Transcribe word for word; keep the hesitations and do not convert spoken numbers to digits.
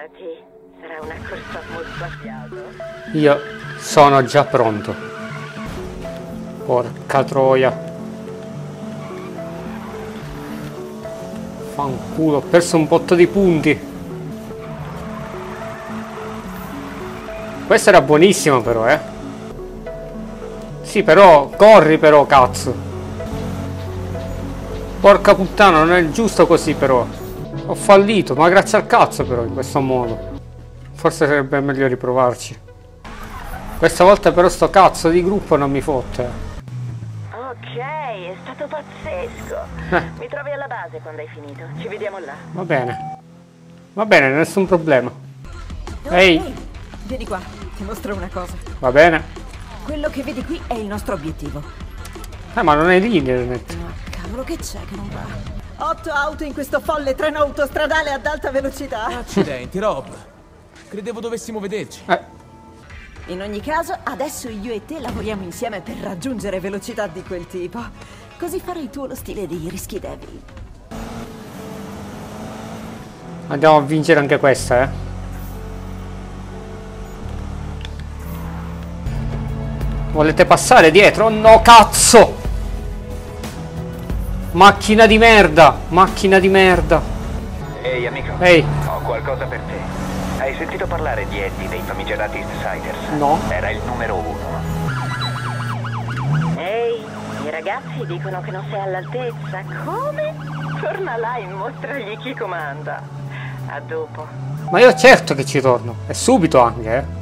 Preparati, sarà una corsa molto a fiato. Io sono già pronto. Porca troia. Fanculo, ho perso un botto di punti. Questo era buonissimo però, eh. Sì, però, corri però, cazzo. Porca puttana, non è giusto così però. Ho fallito, ma grazie al cazzo però in questo modo. Forse sarebbe meglio riprovarci. Questa volta però sto cazzo di gruppo non mi fotte. Ok, è stato pazzesco. Eh. Mi trovi alla base quando hai finito. Ci vediamo là. Va bene. Va bene, nessun problema. Oh, Ehi. ehi, vieni qua, ti mostro una cosa. Va bene. Quello che vedi qui è il nostro obiettivo. Eh, ma non è lì internet. Ma cavolo, che c'è che non va? Otto auto in questo folle treno autostradale ad alta velocità. Accidenti, Rob. Credevo dovessimo vederci. Eh. In ogni caso, adesso io e te lavoriamo insieme per raggiungere velocità di quel tipo. Così farai tu lo stile dei Rischi Devil. Andiamo a vincere anche questa, eh. Volete passare dietro? No, cazzo! Macchina di merda! Macchina di merda! Ehi amico, Ehi. ho qualcosa per te. Hai sentito parlare di Eddie dei famigerati Eastsiders? No. Era il numero uno. Ehi, i ragazzi dicono che non sei all'altezza. Come? Torna là e mostragli chi comanda. A dopo. Ma io certo che ci torno. E subito anche, eh.